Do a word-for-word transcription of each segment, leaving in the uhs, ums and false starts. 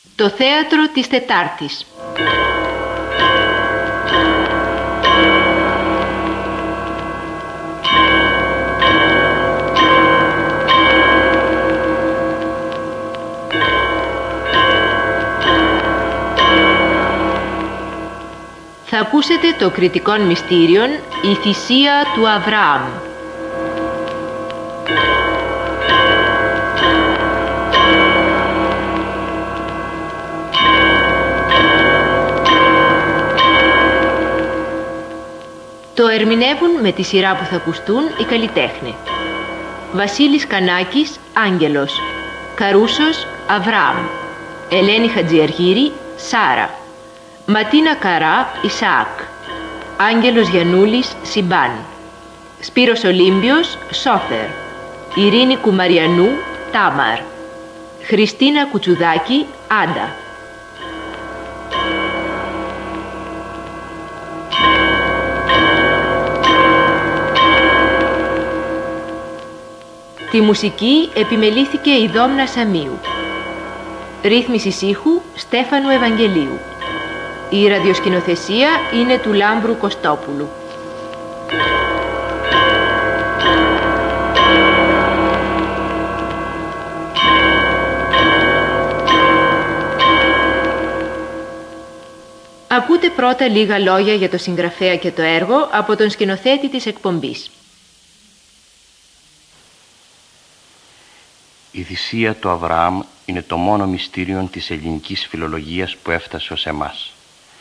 Το θέατρο της Τετάρτης. Θα ακούσετε το κριτικόν μυστήριον «Η θυσία του Αβραάμ». Το ερμηνεύουν με τη σειρά που θα ακουστούν οι καλλιτέχνες. Βασίλης Κανάκης, Άγγελος. Καρούσος, Αβραάμ. Ελένη Χατζιαργύρη, Σάρα. Ματίνα Καρά, Ισαάκ. Άγγελος Γιαννούλης, Σιμπάν. Σπύρος Ολύμπιος, Σόφερ. Ειρήνη Κουμαριανού, Τάμαρ. Χριστίνα Κουτσουδάκη, Άντα. Τη μουσική επιμελήθηκε η Δόμνα Σαμίου. Ρύθμιση ήχου Στέφανου Ευαγγελίου. Η ραδιοσκηνοθεσία είναι του Λάμπρου Κωστόπουλου. Ακούτε πρώτα λίγα λόγια για το συγγραφέα και το έργο από τον σκηνοθέτη της εκπομπής. Η θυσία του Αβραάμ είναι το μόνο μυστήριο της ελληνικής φιλολογίας που έφτασε ως εμάς.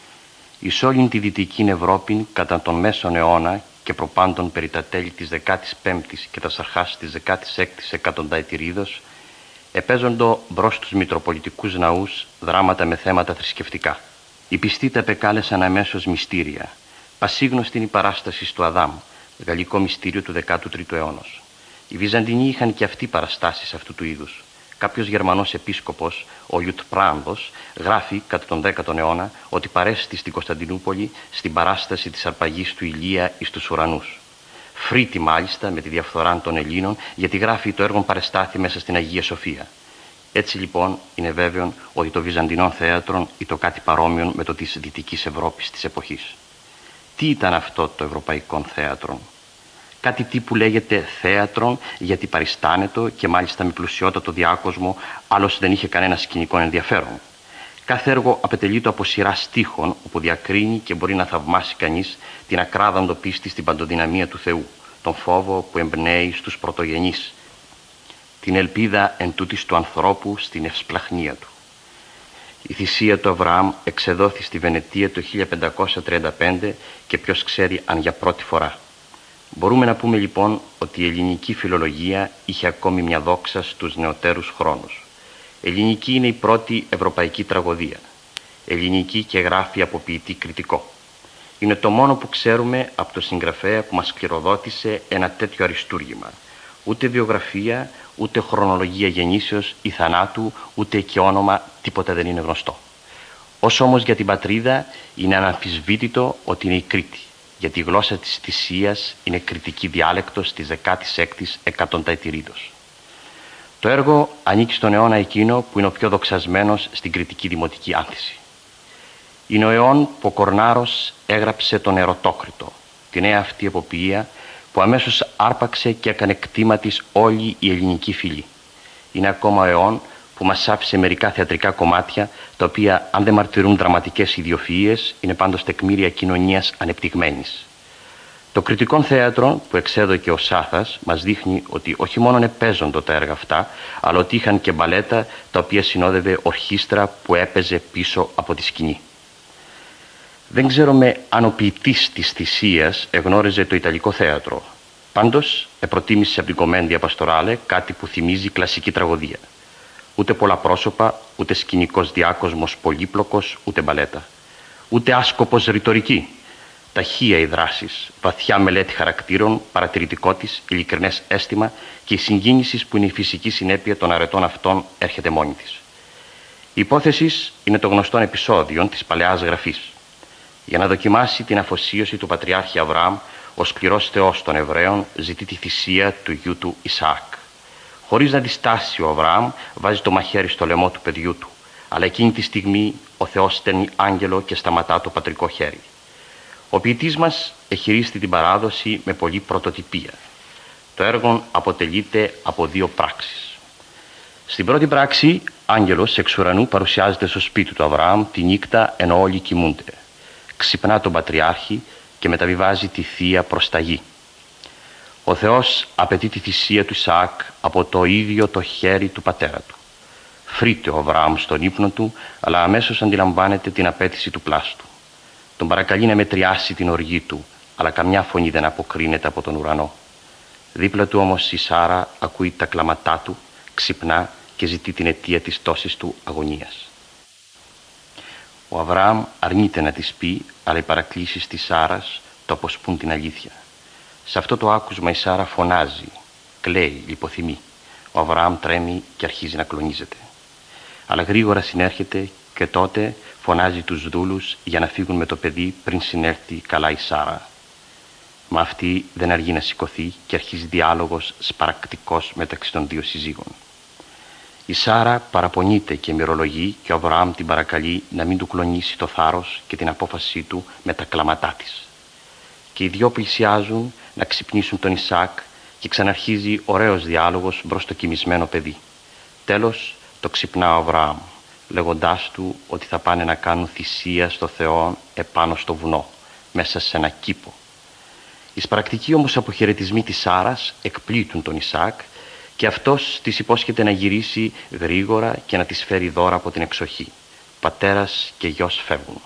Εις όλην τη Δυτική Ευρώπη κατά τον μέσον αιώνα και προπάντων περί τα τέλη της δεκάτης πέμπτης και τα αρχάς της δεκάτης έκτης εκατονταετηρίδος επέζοντο μπρος στους μητροπολιτικούς ναούς δράματα με θέματα θρησκευτικά. Οι πιστοί τα επεκάλεσαν αμέσως μυστήρια. Πασίγνωστη είναι η παράσταση του Αδάμ, γαλλικό μυστήριο του δέκατου τρίτου αιώνος. Οι Βυζαντινοί είχαν και αυτοί παραστάσεις αυτού του είδους. Κάποιος Γερμανός επίσκοπος, ο Λιουτπράνδος, γράφει κατά τον δέκατον αιώνα ότι παρέστη στην Κωνσταντινούπολη στην παράσταση της αρπαγής του Ηλία εις τους ουρανούς. Φρύτη μάλιστα με τη διαφθορά των Ελλήνων, γιατί γράφει το έργο παρεστάθη μέσα στην Αγία Σοφία. Έτσι λοιπόν είναι βέβαιο ότι το Βυζαντινό θέατρο ή το κάτι παρόμοιο με το της Δυτικής Ευρώπης της εποχής. Τι ήταν αυτό το ευρωπαϊκό θέατρο? Κάτι τύπου λέγεται θέατρο γιατί παριστάνετο και μάλιστα με πλουσιότατο διάκοσμο, άλλως δεν είχε κανένα σκηνικό ενδιαφέρον. Κάθε έργο απαιτελείται από σειρά στίχων όπου διακρίνει και μπορεί να θαυμάσει κανείς την ακράδαντο πίστη στην παντοδυναμία του Θεού, τον φόβο που εμπνέει στους πρωτογενείς, την ελπίδα εν τούτης του ανθρώπου στην ευσπλαχνία του. Η θυσία του Αβραάμ εξεδόθη στη Βενετία το χίλια πεντακόσια τριάντα πέντε και ποιος ξέρει αν για πρώτη φορά. Μπορούμε να πούμε λοιπόν ότι η ελληνική φιλολογία είχε ακόμη μια δόξα στους νεωτέρους χρόνους. Ελληνική είναι η πρώτη ευρωπαϊκή τραγωδία. Ελληνική και γράφει από ποιητή κριτικό. Είναι το μόνο που ξέρουμε από το συγγραφέα που μας κληροδότησε ένα τέτοιο αριστούργημα. Ούτε βιογραφία, ούτε χρονολογία γεννήσεως ή θανάτου, ούτε και όνομα, τίποτα δεν είναι γνωστό. Όσο όμως για την πατρίδα είναι αναμφισβήτητο ότι είναι η Κρήτη, γιατί η γλώσσα της θυσίας είναι κριτική διάλεκτος της δεκάτης έκτης εκατονταετηρίδος. Το έργο ανήκει στον αιώνα εκείνο που είναι ο πιο δοξασμένος στην κριτική δημοτική άνθηση. Είναι ο αιών που ο Κορνάρος έγραψε τον Ερωτόκριτο, τη νέα αυτή εποποιία που αμέσως άρπαξε και έκανε κτήμα της όλη η ελληνική φυλή. Είναι ακόμα ο αιών που μας άφησε μερικά θεατρικά κομμάτια, τα οποία αν δεν μαρτυρούν δραματικές ιδιοφυΐες, είναι πάντως τεκμήρια κοινωνίας ανεπτυγμένης. Το κριτικό θέατρο που εξέδωκε ο Σάθας μας δείχνει ότι όχι μόνο επέζοντο τα έργα αυτά, αλλά ότι είχαν και μπαλέτα τα οποία συνόδευε ορχήστρα που έπαιζε πίσω από τη σκηνή. Δεν ξέρουμε αν ο ποιητής της θυσίας εγνώριζε το ιταλικό θέατρο. Πάντως, επροτίμησε από την Κομμέντια Παστοράλε κάτι που θυμίζει κλασική τραγωδία. Ούτε πολλά πρόσωπα, ούτε σκηνικός διάκοσμος πολύπλοκος, ούτε μπαλέτα. Ούτε άσκοπος ρητορική. Ταχεία οι δράσεις, βαθιά μελέτη χαρακτήρων, παρατηρητικό της, ειλικρινές αίσθημα και η συγκίνηση που είναι η φυσική συνέπεια των αρετών αυτών έρχεται μόνη της. Η υπόθεση είναι το γνωστό επεισόδιο της παλαιάς γραφής. Για να δοκιμάσει την αφοσίωση του Πατριάρχη Αβραάμ, ο σκληρός Θεός των Εβραίων ζητεί τη θυσία του γιού του Ισαάκ. Χωρίς να διστάσει ο Αβραάμ, βάζει το μαχαίρι στο λαιμό του παιδιού του. αλλά εκείνη τη στιγμή ο Θεός στέλνει άγγελο και σταματά το πατρικό χέρι. Ο ποιητής μας εχειρίστη την παράδοση με πολλή πρωτοτυπία. Το έργο αποτελείται από δύο πράξεις. Στην πρώτη πράξη, άγγελος εξ ουρανού παρουσιάζεται στο σπίτι του Αβραάμ τη νύχτα ενώ όλοι κοιμούνται. Ξυπνά τον Πατριάρχη και μεταβιβάζει τη θεία προς τα γη. Ο Θεός απαιτεί τη θυσία του Ισαάκ από το ίδιο το χέρι του πατέρα του. Φρείται ο Αβραάμ στον ύπνο του, αλλά αμέσως αντιλαμβάνεται την απέτηση του πλάστου. Τον παρακαλεί να μετριάσει την οργή του, αλλά καμιά φωνή δεν αποκρίνεται από τον ουρανό. Δίπλα του όμως η Σάρα ακούει τα κλαματά του, ξυπνά και ζητεί την αιτία της τόσης του αγωνίας. Ο Αβραάμ αρνείται να της πει, αλλά οι παρακλήσεις της Σάρας το αποσπούν την αλήθεια. Σε αυτό το άκουσμα η Σάρα φωνάζει, κλαίει, λιποθυμεί. Ο Αβραάμ τρέμει και αρχίζει να κλονίζεται. Αλλά γρήγορα συνέρχεται και τότε φωνάζει τους δούλους για να φύγουν με το παιδί πριν συνέρθει καλά η Σάρα. Μα αυτή δεν αργεί να σηκωθεί και αρχίζει διάλογος σπαρακτικός μεταξύ των δύο συζύγων. Η Σάρα παραπονείται και μυρολογεί και ο Αβραάμ την παρακαλεί να μην του κλονίσει το θάρρος και την απόφασή του με τα κλαματά της. Και οι δυο πλησιάζουν να ξυπνήσουν τον Ισαάκ και ξαναρχίζει ωραίος διάλογος μπρος το κοιμισμένο παιδί. Τέλος το ξυπνά ο Αβραάμ, λέγοντάς του ότι θα πάνε να κάνουν θυσία στο Θεό επάνω στο βουνό, μέσα σε ένα κήπο. Οι σπαρακτικοί όμως αποχαιρετισμοί της Σάρας εκπλήττουν τον Ισαάκ και αυτός της υπόσχεται να γυρίσει γρήγορα και να της φέρει δώρα από την εξοχή. Πατέρας και γιος φεύγουν.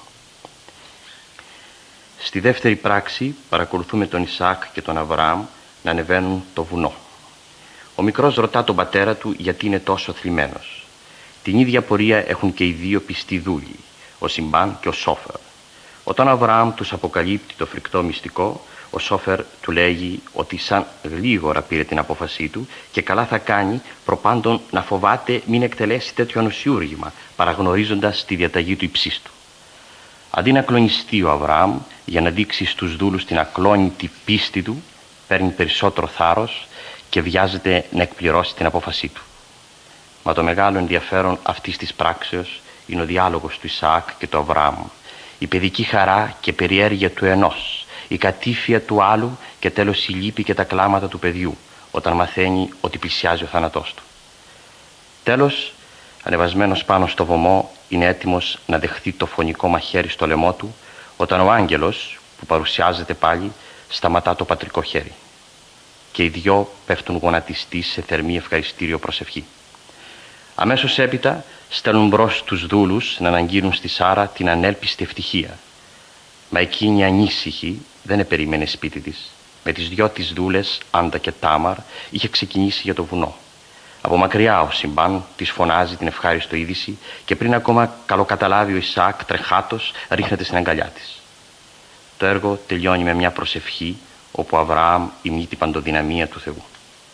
Στη δεύτερη πράξη παρακολουθούμε τον Ισαάκ και τον Αβραάμ να ανεβαίνουν το βουνό. Ο μικρός ρωτά τον πατέρα του γιατί είναι τόσο θλιμμένος. Την ίδια πορεία έχουν και οι δύο πιστοί δούλοι, ο Συμπάν και ο Σόφερ. Όταν ο Αβραάμ τους αποκαλύπτει το φρικτό μυστικό, ο Σόφερ του λέγει ότι σαν γλίγορα πήρε την απόφασή του και καλά θα κάνει προπάντων να φοβάται μην εκτελέσει τέτοιο ανοσιούργημα, παραγνωρίζοντας τη διαταγή του υψίστου. Αντί να κλονιστεί ο Αβραάμ για να δείξει στους δούλους την ακλόνητη πίστη του, παίρνει περισσότερο θάρρος και βιάζεται να εκπληρώσει την απόφασή του. Μα το μεγάλο ενδιαφέρον αυτής της πράξεως είναι ο διάλογος του Ισαάκ και του Αβραάμ, η παιδική χαρά και περιέργεια του ενός, η κατήφια του άλλου και τέλος η λύπη και τα κλάματα του παιδιού όταν μαθαίνει ότι πλησιάζει ο θάνατός του. Τέλος, ανεβασμένος πάνω στο βωμό, είναι έτοιμος να δεχθεί το φωνικό μαχαίρι στο λαιμό του όταν ο άγγελος που παρουσιάζεται πάλι σταματά το πατρικό χέρι. Και οι δυο πέφτουν γονατιστοί σε θερμή ευχαριστήριο προσευχή. Αμέσως έπειτα στέλνουν μπρος τους δούλους να αναγγείλουν στη Σάρα την ανέλπιστη ευτυχία. Μα εκείνη ανήσυχη δεν επερίμενε σπίτι της. Με τις δυο της δούλες, Άντα και Τάμαρ, είχε ξεκινήσει για το βουνό. Από μακριά ο Συμπάν της φωνάζει την ευχάριστο είδηση και πριν ακόμα καλοκαταλάβει ο Ισαάκ τρεχάτος ρίχνεται στην αγκαλιά της. Το έργο τελειώνει με μια προσευχή όπου ο Αβραάμ υμνεί την παντοδυναμία του Θεού.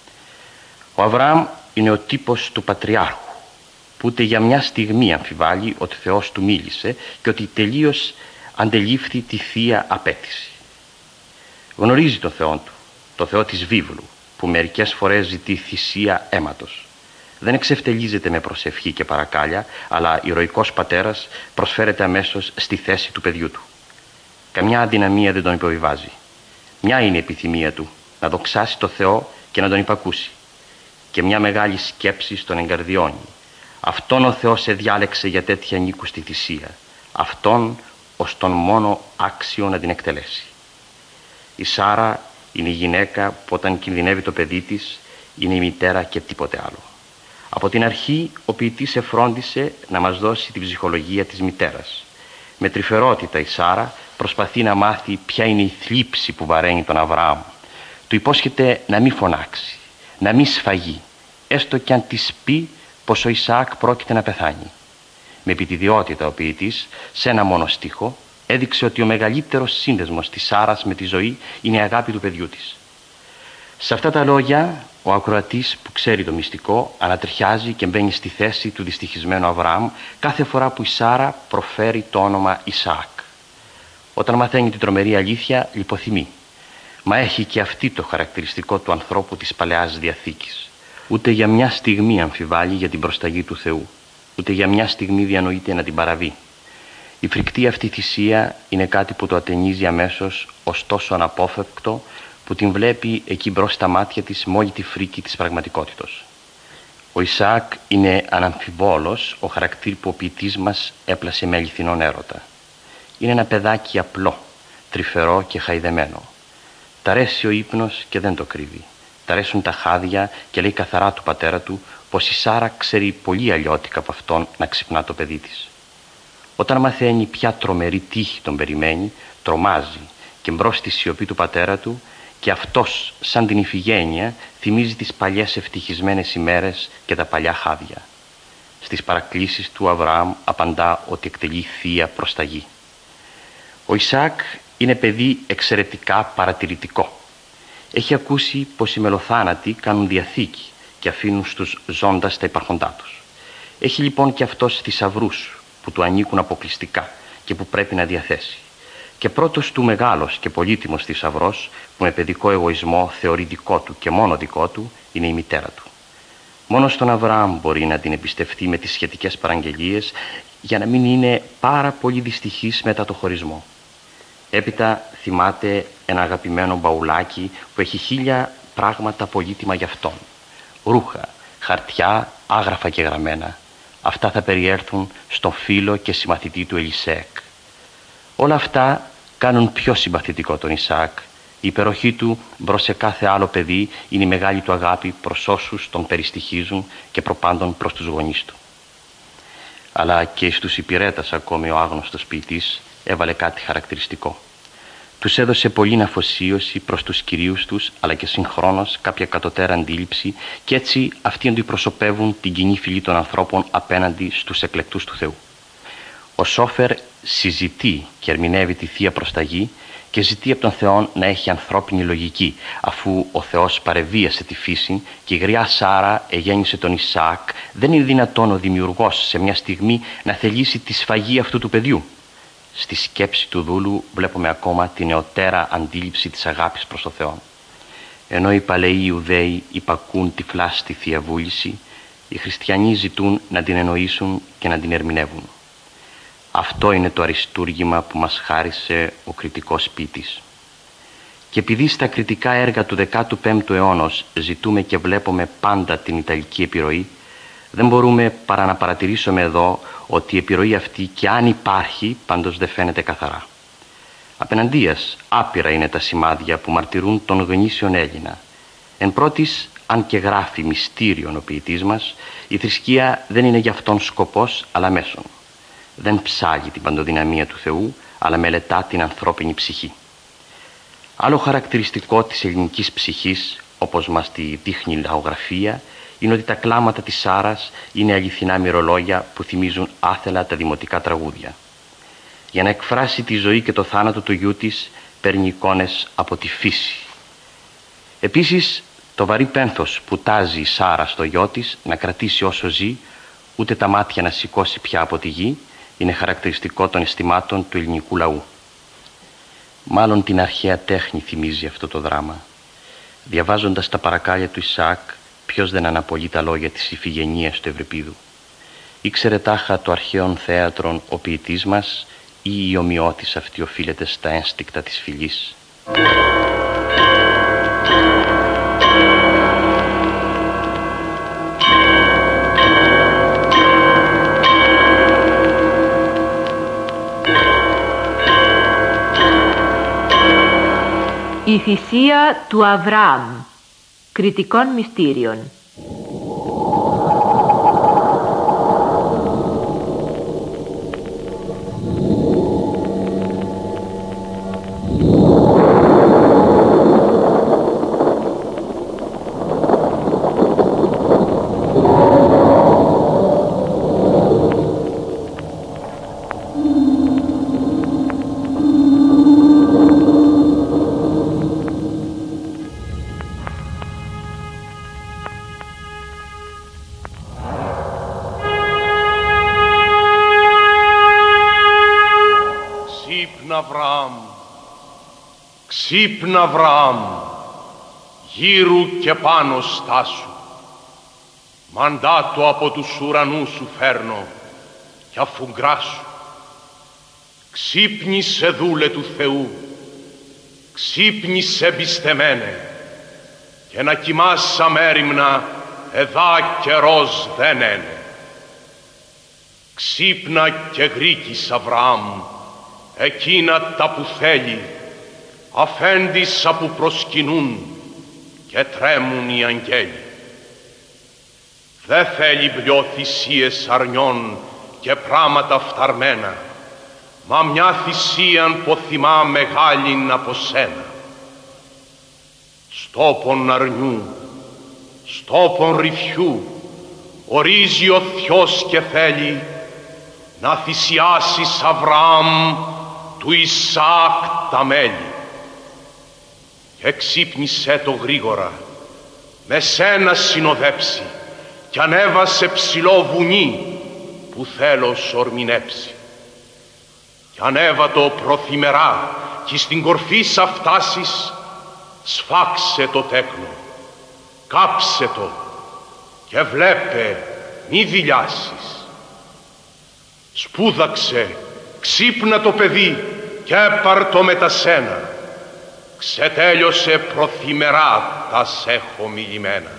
Ο Αβραάμ είναι ο τύπος του Πατριάρχου που ούτε για μια στιγμή αμφιβάλλει ότι ο Θεός του μίλησε και ότι τελείως αντελήφθη τη θεία απέτηση. Γνωρίζει τον Θεό του, το Θεό της βίβλου, που μερικές φορές ζητεί θυσία αίματος. Δεν εξευτελίζεται με προσευχή και παρακάλια, αλλά ηρωικός πατέρας προσφέρεται αμέσως στη θέση του παιδιού του. Καμιά αδυναμία δεν τον υποβιβάζει. Μια είναι η επιθυμία του, να δοξάσει το Θεό και να τον υπακούσει. Και μια μεγάλη σκέψη στον εγκαρδιώνει. Αυτόν ο Θεός εδιάλεξε για τέτοια ανήκουστη θυσία. Αυτόν ως τον μόνο άξιο να την εκτελέσει. Η Σάρα είναι η γυναίκα που όταν κινδυνεύει το παιδί της είναι η μητέρα και τίποτε άλλο. Από την αρχή ο ποιητής εφρόντισε να μας δώσει την ψυχολογία της μητέρας. Με τρυφερότητα η Σάρα προσπαθεί να μάθει ποια είναι η θλίψη που βαραίνει τον Αβραάμ. Του υπόσχεται να μην φωνάξει, να μην σφαγεί, έστω κι αν της πει πως ο Ισαάκ πρόκειται να πεθάνει. Με επιτιδιότητα ο ποιητής, σε ένα μόνο στίχο, έδειξε ότι ο μεγαλύτερος σύνδεσμος της Σάρας με τη ζωή είναι η αγάπη του παιδιού της. Σε αυτά τα λόγια, ο ακροατής που ξέρει το μυστικό ανατριχιάζει και μπαίνει στη θέση του δυστυχισμένου Αβραάμ κάθε φορά που η Σάρα προφέρει το όνομα Ισαάκ. Όταν μαθαίνει την τρομερή αλήθεια, λιποθυμεί. Μα έχει και αυτή το χαρακτηριστικό του ανθρώπου της Παλαιάς Διαθήκης. Ούτε για μια στιγμή αμφιβάλλει για την προσταγή του Θεού. ούτε για μια στιγμή διανοείται να την παραβεί. Η φρικτή αυτή θυσία είναι κάτι που το ατενίζει αμέσως, ως τόσο αναπόφευκτο, που την βλέπει εκεί μπρος στα μάτια της με όλη τη φρίκη της πραγματικότητος. Ο Ισαάκ είναι αναμφιβόλως ο χαρακτήρ που ο ποιητής μας έπλασε με αληθινόν έρωτα. Είναι ένα παιδάκι απλό, τρυφερό και χαϊδεμένο. Τ' αρέσει ο ύπνος και δεν το κρύβει. Τ' αρέσουν τα χάδια και λέει καθαρά του πατέρα του πως η Σάρα ξέρει πολύ αλλιώτικα από αυτόν να ξυπνά το παιδί της. Όταν μαθαίνει ποια τρομερή τύχη τον περιμένει, τρομάζει και μπρος στη σιωπή του πατέρα του, και αυτός σαν την Ιφηγένεια θυμίζει τις παλιές ευτυχισμένες ημέρες και τα παλιά χάδια. Στις παρακλήσεις του Αβραάμ απαντά ότι εκτελεί θεία προσταγή. Ο Ισαάκ είναι παιδί εξαιρετικά παρατηρητικό. Έχει ακούσει πως οι μελοθάνατοι κάνουν διαθήκη και αφήνουν στους ζώντας τα υπάρχοντά τους. Έχει λοιπόν και αυτός θησαυρούς που του ανήκουν αποκλειστικά και που πρέπει να διαθέσει. Και πρώτος του μεγάλος και πολύτιμος θησαυρός, που με παιδικό εγωισμό θεωρεί δικό του και μόνο δικό του, είναι η μητέρα του. Μόνο στον Αβραάμ μπορεί να την εμπιστευτεί με τις σχετικές παραγγελίες, για να μην είναι πάρα πολύ δυστυχής μετά το χωρισμό. Έπειτα θυμάται ένα αγαπημένο μπαουλάκι που έχει χίλια πράγματα πολύτιμα για αυτόν. Ρούχα, χαρτιά, άγραφα και γραμμένα. Αυτά θα περιέλθουν στον φίλο και συμμαθητή του Ελισέεκ. Όλα αυτά κάνουν πιο συμπαθητικό τον Ισαάκ. Η υπεροχή του μπρος σε κάθε άλλο παιδί είναι η μεγάλη του αγάπη προς όσους τον περιστοιχίζουν και προπάντων προς τους γονείς του. Αλλά και στους υπηρέτας ακόμη ο άγνωστος ποιητής έβαλε κάτι χαρακτηριστικό. Τους έδωσε πολλή αφοσίωση προς τους κυρίους τους, αλλά και συγχρόνως κάποια κατωτέρα αντίληψη, και έτσι αυτοί αντιπροσωπεύουν την κοινή φυλή των ανθρώπων απέναντι στους εκλεκτούς του Θεού. Ο Σόφερ συζητεί και ερμηνεύει τη Θεία Προσταγή και ζητεί από τον Θεό να έχει ανθρώπινη λογική, αφού ο Θεός παρεβίασε τη φύση και η γριά Σάρα εγέννησε τον Ισαάκ. Δεν είναι δυνατόν ο δημιουργός σε μια στιγμή να θελήσει τη σφαγή αυτού του παιδιού. Στη σκέψη του δούλου βλέπουμε ακόμα την νεωτέρα αντίληψη της αγάπης προς τον Θεό. Ενώ οι παλαιοί Ιουδαίοι υπακούν τυφλά στη Θεία Βούληση, οι χριστιανοί ζητούν να την εννοήσουν και να την ερμηνεύουν. Αυτό είναι το αριστούργημα που μας χάρισε ο κριτικός ποιητής. Και επειδή στα κριτικά έργα του δεκάτου πέμπτου αιώνος ζητούμε και βλέπουμε πάντα την Ιταλική επιρροή, δεν μπορούμε παρά να παρατηρήσουμε εδώ ότι η επιρροή αυτή, και αν υπάρχει, πάντως δεν φαίνεται καθαρά. Απέναντίας, άπειρα είναι τα σημάδια που μαρτυρούν τον γνήσιον Έλληνα. Εν πρώτης, αν και γράφει μυστήριον ο ποιητής μας, η θρησκεία δεν είναι για αυτόν σκοπός, αλλά μέσον. Δεν ψάγει την παντοδυναμία του Θεού, αλλά μελετά την ανθρώπινη ψυχή. Άλλο χαρακτηριστικό της ελληνικής ψυχής, όπως μας τη δείχνει η λαογραφία, είναι ότι τα κλάματα της Σάρας είναι αληθινά μυρολόγια που θυμίζουν άθελα τα δημοτικά τραγούδια. Για να εκφράσει τη ζωή και το θάνατο του γιού της, παίρνει εικόνες από τη φύση. Επίσης, το βαρύ πένθος που τάζει η Σάρα στο γιο της να κρατήσει όσο ζει, ούτε τα μάτια να σηκώσει πια από τη γη, είναι χαρακτηριστικό των αισθημάτων του ελληνικού λαού. Μάλλον την αρχαία τέχνη θυμίζει αυτό το δράμα. Διαβάζοντας τα παρακάλια του Ισαάκ, ποιος δεν αναπολύει τα λόγια της Ιφηγενίας του Ευρυπίδου. Ήξερε τάχα το αρχαίον θέατρον ο ποιητής μας, ή η ομοιότης αυτή οφείλεται στα ένστικτα της φυλής. Η θυσία του Αβραάμ, κριτικών μυστήριων. Ξύπνα, Αβραάμ, γύρου και πάνω στάσου. Μαντάτο από τους ουρανούς σου φέρνω κι αφουγκράσου. Ξύπνησε δούλε του Θεού, ξύπνησε πιστεμένε, και να κοιμάς αμέριμνα εδά καιρός δεν είναι. Ξύπνα και γρήκης Αβραάμ, εκείνα τα που θέλει, αφέντισα που προσκυνούν και τρέμουν οι αγγέλοι. Δε θέλει δυο θυσίες αρνιών και πράματα φθαρμένα, μα μια θυσίαν ποθυμά μεγάλην από σένα. Στόπον αρνιού, στόπον ρυφιού, ορίζει ο Θειός και θέλει να θυσιάσεις Αβραάμ του Ισαάκ τα μέλη. Και ξύπνησέ το γρήγορα, με σένα συνοδέψει, κι ανέβασε ψηλό βουνί που θέλω σορμινέψει. Κι ανέβατο προθυμερά κι στην κορφή σα φτάσεις, σφάξε το τέκνο, κάψε το και βλέπε μη δειλιάσεις. Σπούδαξε, ξύπνα το παιδί και έπαρ το με τα σένα. Ξετέλειωσε προθυμερά τα σ' έχω μιλημένα.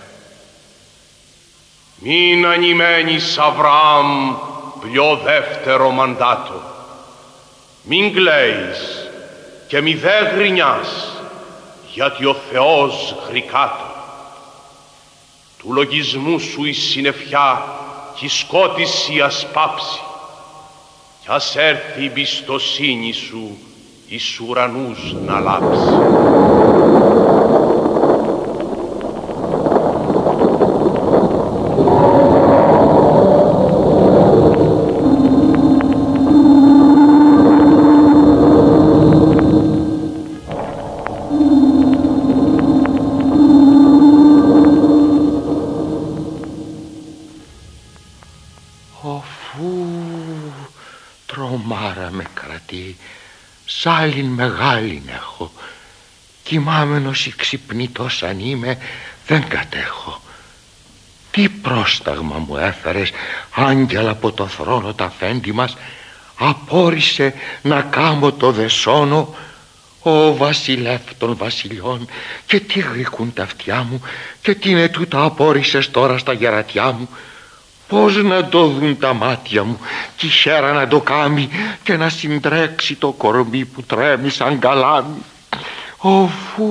Μην ανημένεις Αβραάμ πλειό δεύτερο μαντάτο. Μην κλαίεις και μη δε γρινιάς, γιατί ο Θεός γρικάτο. Του λογισμού σου η συννεφιά κι η σκότηση ας πάψει, κι ας έρθει η πιστοσύνη σου εις ουρανούς να λάψει. Σάλιν μεγάλην έχω, κοιμάμενος ή ξυπνητός αν είμαι, δεν κατέχω. Τι πρόσταγμα μου έφερες, άγγελα από το θρόνο τα αφέντη μας, απόρρισε να κάμω το δεσόνο, ο βασιλεύ των βασιλιών, και τι γρικούν τα αυτιά μου, και τι είναι τούτα απόρρισες τώρα στα γερατιά μου. Πώς να το δουν τα μάτια μου κι η χέρα να το κάμει και να συντρέξει το κορμί που τρέμει σαν καλάμι. Οφού,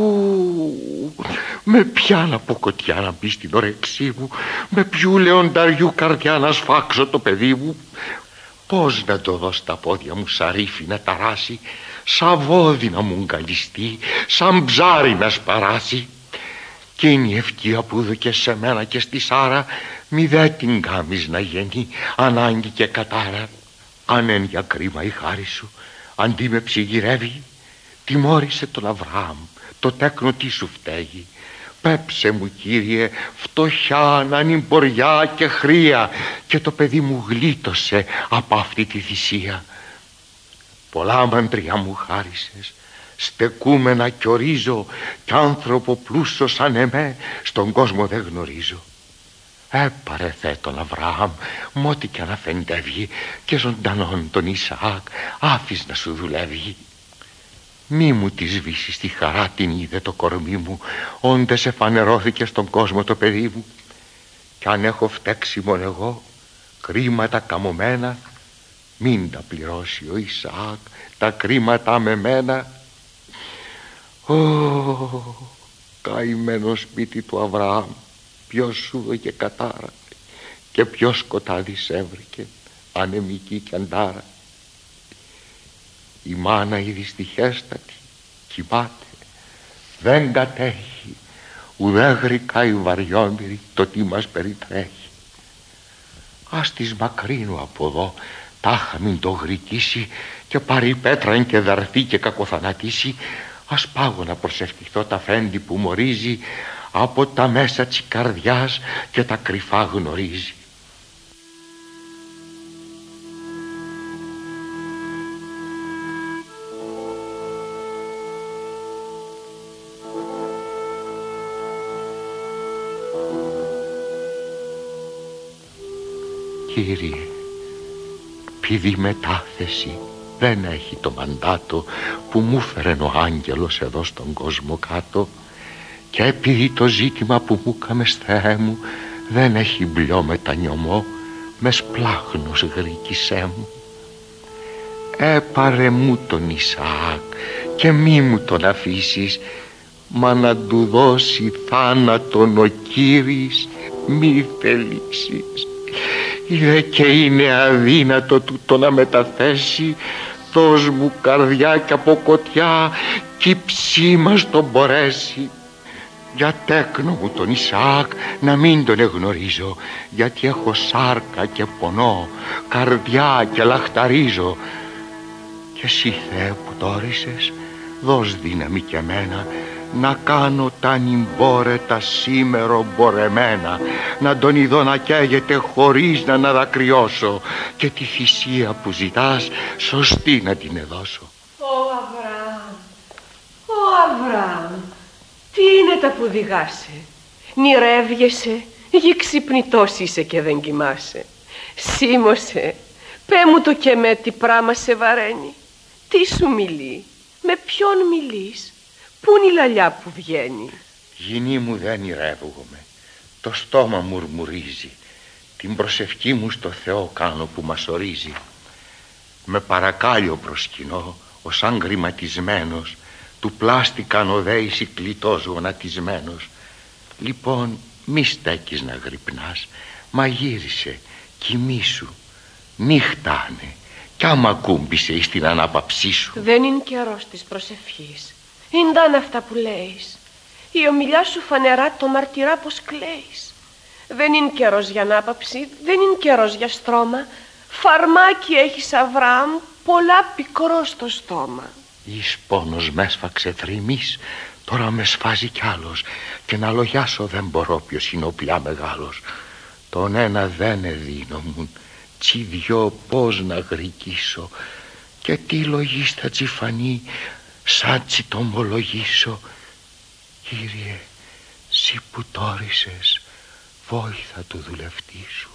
με ποια να πω κοτιά να μπει στην όρεξή μου, με ποιου λεονταριού καρδιά να σφάξω το παιδί μου. Πώς να το δω στα πόδια μου σαρίφι να ταράσει, σαν βόδι να μου γκαλιστεί, σαν ψάρι να σπαράσει. Κι είναι η ευκαιρία που δώκε σε μένα και στη Σάρα, μη δε την κάμεις να γεννεί ανάγκη και κατάρα. Αν εν για κρίμα η χάρη σου, αντί με ψιγυρεύει, τιμώρησε τον Αβραάμ, το τέκνο τι σου φταίγει. Πέψε μου Κύριε φτωχιά, ανημποριά και χρία, και το παιδί μου γλίτωσε από αυτή τη θυσία. Πολλά μαντριά μου χάρισες, στεκούμενα κι ορίζω, κι άνθρωπο πλούσιο σαν εμέ στον κόσμο δεν γνωρίζω. Έπαρε θε τον Αβραάμ, μ' ό,τι κι αν αφεντεύγει, και ζωντανόν τον Ισαάκ άφης να σου δουλεύει. Μη μου τη σβήσεις τη χαρά την είδε το κορμί μου, όντες εφανερώθηκε στον κόσμο το παιδί μου. Κι αν έχω φταίξει μόνο εγώ, κρίματα καμωμένα, μην τα πληρώσει ο Ισαάκ τα κρίματα με μένα. Ω, καημένο σπίτι του Αβραάμ, ποιος σου δώκε κατάρα και ποιος σκοτάδι σέβρικε, ανεμική κι αντάρα. Η μάνα η δυστυχέστατη κοιμάται, δεν κατέχει, ουδέ γρικά η βαριόμυρη το τι μας περιτρέχει. Ας της μακρύνου από εδώ, τάχα μην το γρικήσει και πάρει πέτραν και δαρθεί και κακοθανατήσει. Ας πάγω να προσευχηθώ τα φέντη που μορίζει, από τα μέσα της καρδιάς και τα κρυφά γνωρίζει. Κύριε, επειδή η μετάθεση δεν έχει το μαντάτο που μου φέρεν ο άγγελος εδώ στον κόσμο κάτω, και επειδή το ζήτημα που μου κάμες, Θεέ μου, δεν έχει μπλιό μετανιωμό, με σπλάχνος γρήκισέ μου. Έπαρε μου τον Ισαάκ και μη μου τον αφήσεις, μα να του δώσει θάνατον ο Κύρις μη θελήσεις. Είδε και είναι αδύνατο τούτο να μεταθέσει, δώσ' μου καρδιά και από κοτιά κι η ψή μας τον μπορέσει. Για τέκνο μου τον Ισαάκ να μην τον εγνωρίζω, γιατί έχω σάρκα και πονώ, καρδιά και λαχταρίζω. Και εσύ, Θεέ που τόρισες, δώσ' δύναμη και εμένα να κάνω τα νυμπόρετα σήμερο μπορεμένα, να τον ειδώ να καίγεται χωρίς να αναδακριώσω, και τη θυσία που ζητάς σωστή να την εδώσω. Ω Αβραάμ, ω Αβραάμ, τι είναι τα που διγάσαι? Νηρεύγεσαι, γη ξυπνητός είσαι και δεν κοιμάσαι. Σίμωσε, πέ μου το και με τι πράμα σε βαραίνει. Τι σου μιλεί, με ποιον μιλείς, πού είναι η λαλιά που βγαίνει? Γυνή μου δεν ηρεύγομαι, το στόμα μουρμουρίζει, την προσευχή μου στο Θεό κάνω που μας ορίζει. Με παρακάλιο προσκυνώ, ως αν γκρηματισμένος, του πλάστηκαν ο δέης κλητός γονατισμένος. Λοιπόν μη στέκεις να γρυπνάς, μαγείρισε, κοιμήσου, νύχτανε, κι άμα κούμπησε εις την ανάπαψή σου. Δεν είναι καιρός της προσευχής, ίνταν αυτά που λέεις. Η ομιλιά σου φανερά το μαρτυρά πως κλαίεις. Δεν είναι καιρός για ανάπαψη, δεν είναι καιρός για στρώμα. Φαρμάκι έχεις, Αβραάμ, πολλά πικρό στο στόμα. Εις πόνος με έσφαξε θρυμής, τώρα με σφάζει κι άλλος, και να λογιάσω δεν μπορώ ποιος είναι ο πια μεγάλος. Τον ένα δεν εδίνομουν, τσι δυο πώς να γρικήσω, και τι λογής θα τσι φανεί, σαν τσι το ομολογήσω. Κύριε, σύ που τόρισες, βόηθα του δουλευτή σου,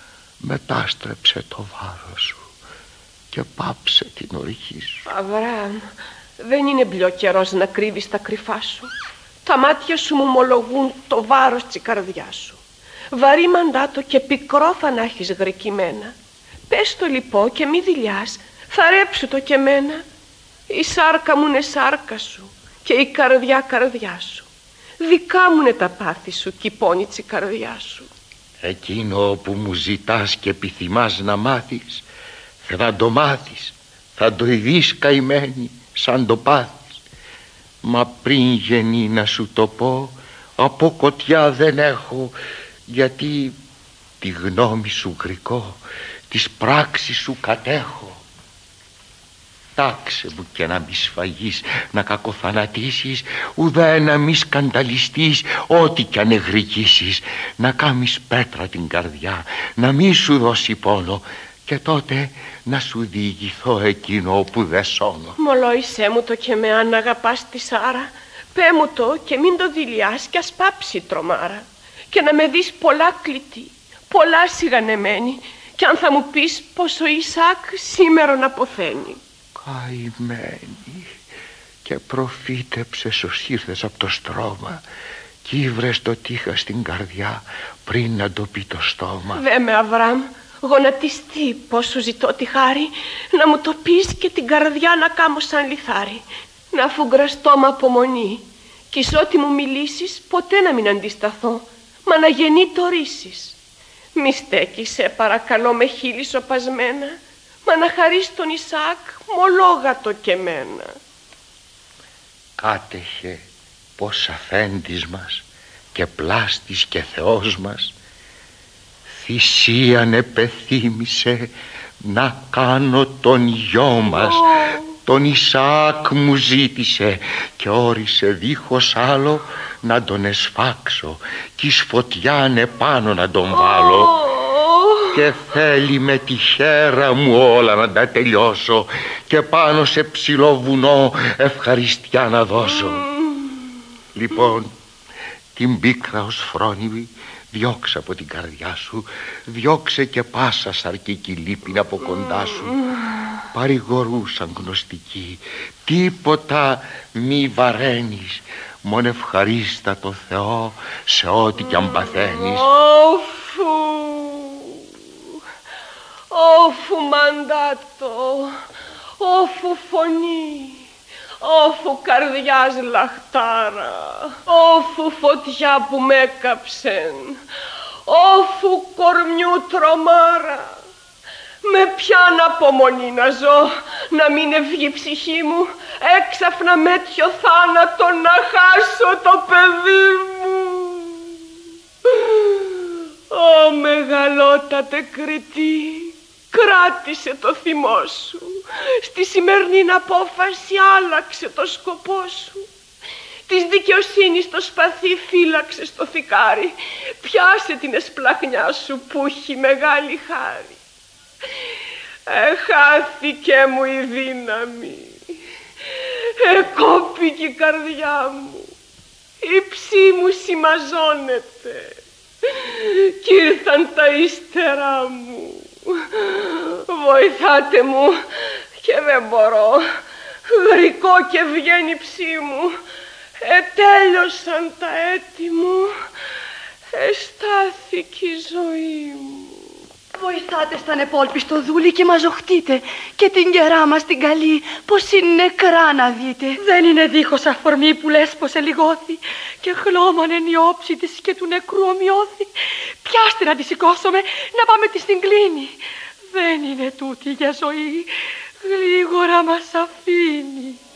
μετάστρεψε το βάρος σου και πάψε την οργή σου. Αβραάμ, δεν είναι μπλιό καιρός να κρύβεις τα κρυφά σου. Τα μάτια σου μου ομολογούν το βάρος της καρδιάς σου. Βαρύ μαντάτο και πικρό θα να έχεις γρικημένα. Πες το λοιπόν και μη δειλιάς, θα ρέψου το και μένα. Η σάρκα μου είναι σάρκα σου και η καρδιά καρδιά σου. Δικά μου είναι τα πάθη σου και η πόνη της καρδιά σου. Εκείνο που μου ζητάς και επιθυμάς να μάθεις, θα το μάθεις, θα το ειδείς καημένη σαν το πάθεις. Μα πριν γεννή να σου το πω, από κοτιά δεν έχω, γιατί τη γνώμη σου γρικό, της πράξης σου κατέχω. Τάξε μου και να μη σφαγείς, να κακοθανατήσεις, ουδέ να μη σκανταλιστείς, ό,τι κι αν εγρικήσεις. Να κάμεις πέτρα την καρδιά, να μη σου δώσει πόνο, και τότε να σου διηγηθώ εκείνο που δε σώνω. Μολόησέ μου το και με αν αγαπάς τη Σάρα, πέ μου το και μην το δειλιάς κι ας πάψει τρομάρα. Και να με δεις πολλά κλητή, πολλά σιγανεμένη, κι αν θα μου πεις πως ο Ισαάκ σήμερον αποθαίνει. Καημένη, και προφήτεψες ως ήρθες από το στρώμα, κι ήβρες το τείχα στην καρδιά πριν να το πει το στόμα. Δε με, Αβραάμ, γονατιστεί πως σου ζητώ τη χάρη, να μου το πεις και την καρδιά να κάμω σαν λιθάρι, να φουγκραστώ με απομονή, κι σ' ό,τι μου μιλήσεις ποτέ να μην αντισταθώ, μα να γεννεί το ρίσεις. Μη στέκεις, σε παρακαλώ, με χείλη σωπασμένα, μα να χαρείς τον Ισαάκ μολόγατο και μένα. Κάτεχε πως αφέντης μας και πλάστης και Θεός μας, θυσίαν επεθύμησε να κάνω τον γιο μας. Oh. Τον Ισαάκ μου ζήτησε και όρισε δίχως άλλο να τον εσφάξω κι εις φωτιάν επάνω να τον βάλω. Oh. Και θέλει με τη χέρα μου όλα να τα τελειώσω και πάνω σε ψηλό βουνό ευχαριστιά να δώσω. Mm. Λοιπόν, την πίκρα ως φρόνιμη Διώξε από την καρδιά σου, διώξε και πάσα σαρκική λύπη από κοντά σου. Παρηγορούσαν γνωστικοί, τίποτα μη βαραίνεις, μόνο ευχαρίστα το Θεό σε ό,τι κι αν παθαίνεις. Όφου, όφου μαντάτο, όφου φωνή, όφου καρδιάς λαχτάρα, όφου φωτιά που με έκαψεν, όφου κορμιού τρομάρα. Με ποιαν απομονή να ζω, να μην ευγεί η ψυχή μου, έξαφνα μέτιο θάνατο να χάσω το παιδί μου. Ω μεγαλότατε Κριτή, κράτησε το θυμό σου, στη σημερινή απόφαση άλλαξε το σκοπό σου. Της δικαιοσύνης το σπαθί φύλαξε στο θικάρι, πιάσε την εσπλαχνιά σου που έχει μεγάλη χάρη. Εχάθηκε μου η δύναμη, εκόπηκε η καρδιά μου, η ψή μου σημαζώνεται κι ήρθαν τα ύστερά μου. Βοηθάτε μου και δεν μπορώ, γρικό και βγαίνει η ψή μου, ετέλειωσαν τα έτη μου, εστάθηκε η ζωή μου. Βοηθάτε στα νεπόλπιστο δούλη και μαζοχτείτε και την κερά μας την καλή πως είναι νεκρά να δείτε. Δεν είναι δίχως αφορμή που λες πως ελιγώθη και χλώμανεν η όψη της και του νεκρού ομοιώθη. Πιάστε να τη σηκώσουμε, να πάμε τη στην κλίνη. Δεν είναι τούτη για ζωή, γλίγορα μας αφήνει.